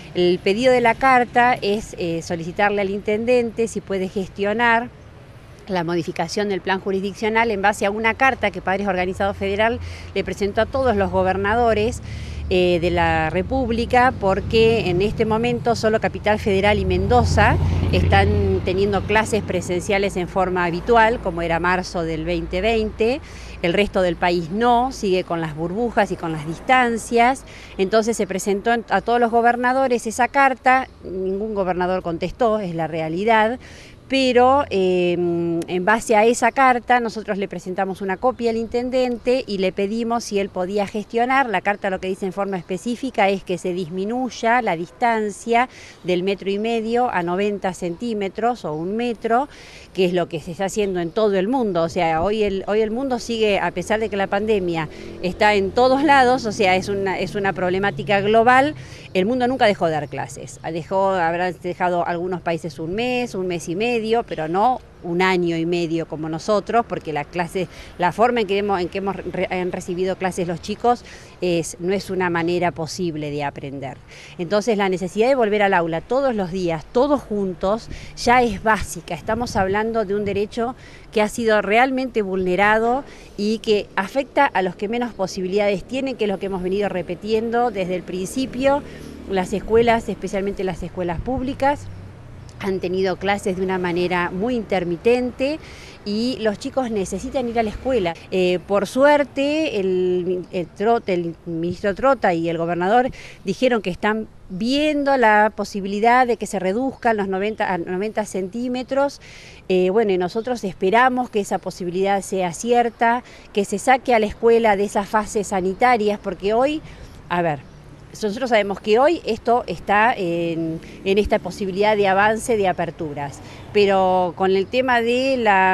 El pedido de la carta es solicitarle al intendente si puede gestionar la modificación del plan jurisdiccional en base a una carta que Padres Organizados Federal le presentó a todos los gobernadores de la República, porque en este momento solo Capital Federal y Mendoza están teniendo clases presenciales en forma habitual, como era marzo del 2020, el resto del país no, sigue con las burbujas y con las distancias. Entonces se presentó a todos los gobernadores esa carta, ningún gobernador contestó, es la realidad. Pero en base a esa carta nosotros le presentamos una copia al intendente y le pedimos si él podía gestionar. La carta lo que dice en forma específica es que se disminuya la distancia del 1,5 metros a 90 centímetros o 1 metro, que es lo que se está haciendo en todo el mundo. O sea, hoy el mundo sigue, a pesar de que la pandemia está en todos lados, o sea, es una problemática global. El mundo nunca dejó de dar clases. Habrán dejado algunos países 1 mes, 1 mes y medio, pero no 1 año y medio como nosotros, porque la forma en que han recibido clases los chicos no es una manera posible de aprender. Entonces la necesidad de volver al aula todos los días, todos juntos, ya es básica. Estamos hablando de un derecho que ha sido realmente vulnerado y que afecta a los que menos posibilidades tienen, que es lo que hemos venido repitiendo desde el principio. Las escuelas, especialmente las escuelas públicas, han tenido clases de una manera muy intermitente y los chicos necesitan ir a la escuela. Por suerte, el ministro Trota y el gobernador dijeron que están viendo la posibilidad de que se reduzcan los 90 centímetros. Bueno, y nosotros esperamos que esa posibilidad sea cierta, que se saque a la escuela de esas fases sanitarias, porque hoy, a ver, nosotros sabemos que hoy esto está en esta posibilidad de avance de aperturas, pero con el tema de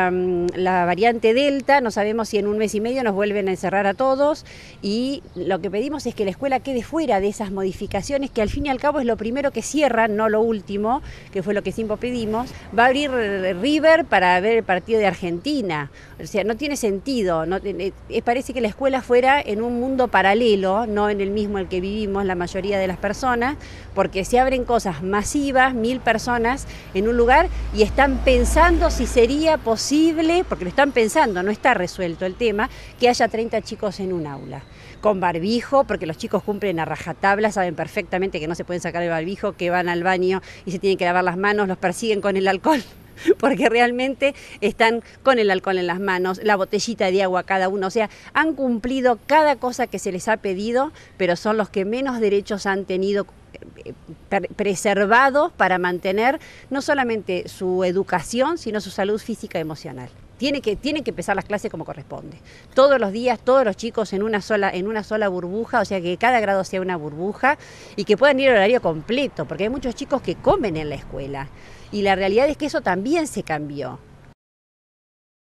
la variante Delta no sabemos si en 1 mes y medio nos vuelven a encerrar a todos, y lo que pedimos es que la escuela quede fuera de esas modificaciones, que al fin y al cabo es lo primero que cierran, no lo último, que fue lo que siempre pedimos. Va a abrir River para ver el partido de Argentina, o sea, no tiene sentido, parece que la escuela fuera en un mundo paralelo, no en el mismo el que vivimos la mayoría de las personas, porque se abren cosas masivas, 1000 personas en un lugar, y están pensando si sería posible, porque lo están pensando, no está resuelto el tema, que haya 30 chicos en un aula, con barbijo, porque los chicos cumplen a rajatabla, saben perfectamente que no se pueden sacar el barbijo, que van al baño y se tienen que lavar las manos, los persiguen con el alcohol, porque realmente están con el alcohol en las manos, la botellita de agua cada uno, o sea, han cumplido cada cosa que se les ha pedido, pero son los que menos derechos han tenido preservados para mantener no solamente su educación, sino su salud física y emocional. Tienen que empezar las clases como corresponde. Todos los días, todos los chicos en una sola burbuja, o sea que cada grado sea una burbuja y que puedan ir al horario completo, porque hay muchos chicos que comen en la escuela. Y la realidad es que eso también se cambió.